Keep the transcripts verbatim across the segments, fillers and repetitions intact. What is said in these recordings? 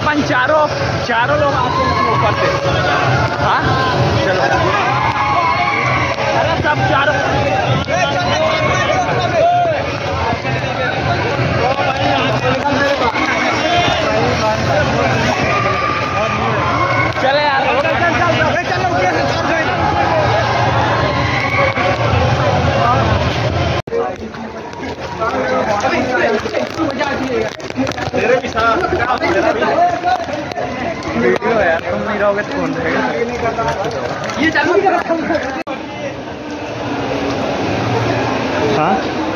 अपन चारों चारों लोग आते हैं ऊपर से। हाँ चलो, अरे सब चारों चले यार। मेरे भी साथ वीडियो है यार, तुम नहीं रहोगे तो कौन रहेगा। ये चालू हाँ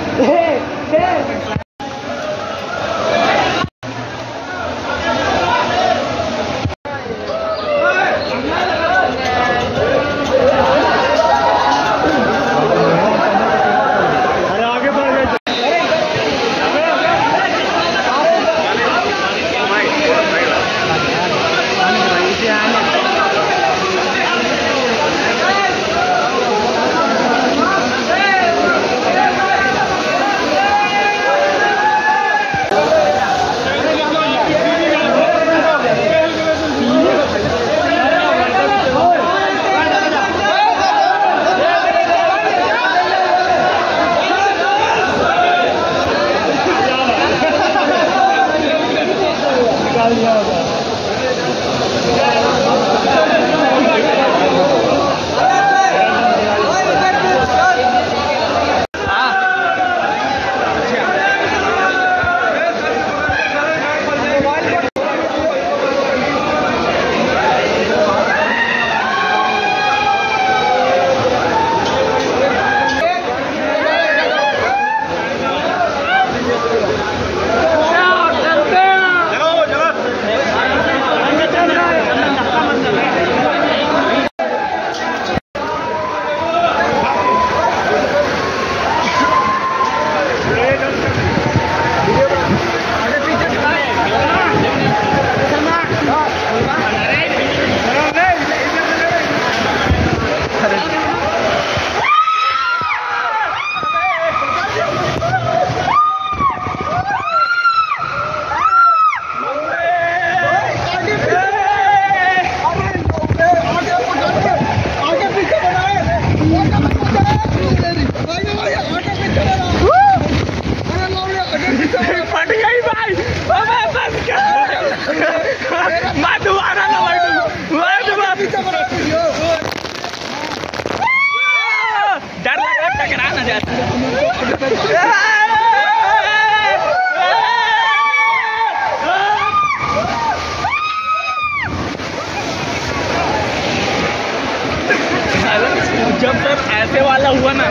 जब तक ऐसे वाला हुआ ना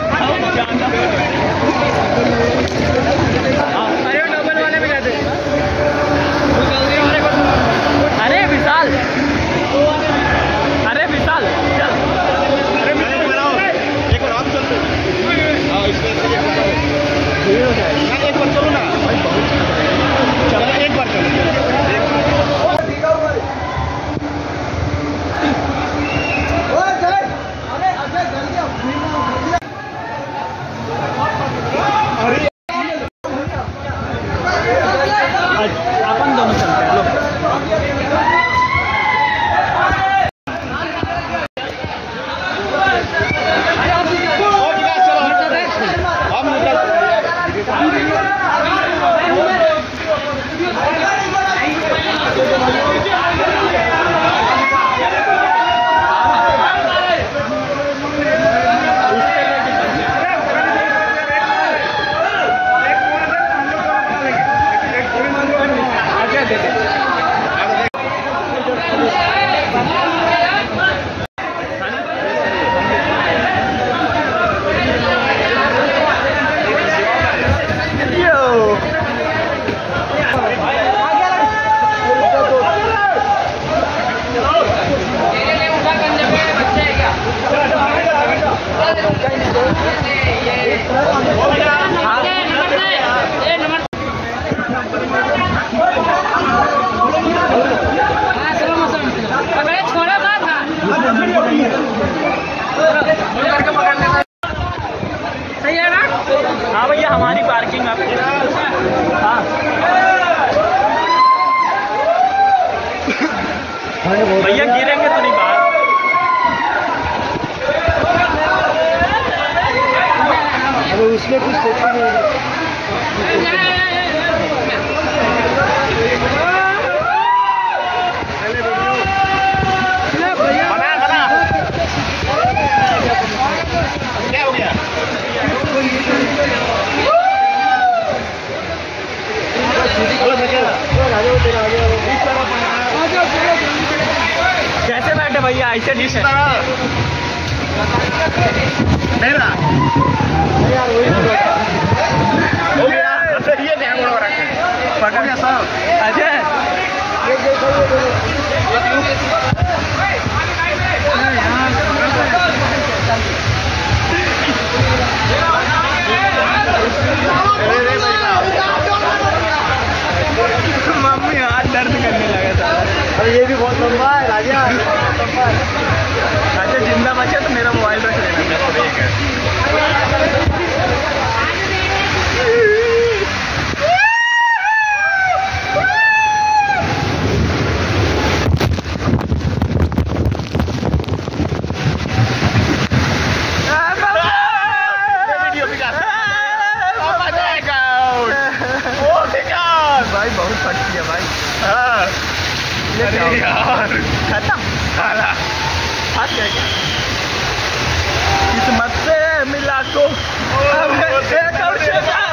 अरे डबल वाले में जाते। अरे विशाल, अरे विशाल चल, अरे एक बार आप चलते एक बार चलो ना, चलो एक बार चलो। अपन दोनों चलते हैं। सही है ना? हाँ भैया हमारी पार्किंग में। हाँ कैसे बैठे भैया? ऐसे नहीं है मेरा हो गया। ये नहीं हो रखा पकड़ गया सब। अजय मम्मी हाथ दर्द करने लगा था। और ये भी बहुत लंबा है राजा। अच्छा जिंदा बचा तो मेरा मोबाइल रख लेना। भाई बहुत फटती है भाई। हाँ अरे यार खत्म खाला फट गया क्या? किस्मत से मिला को अब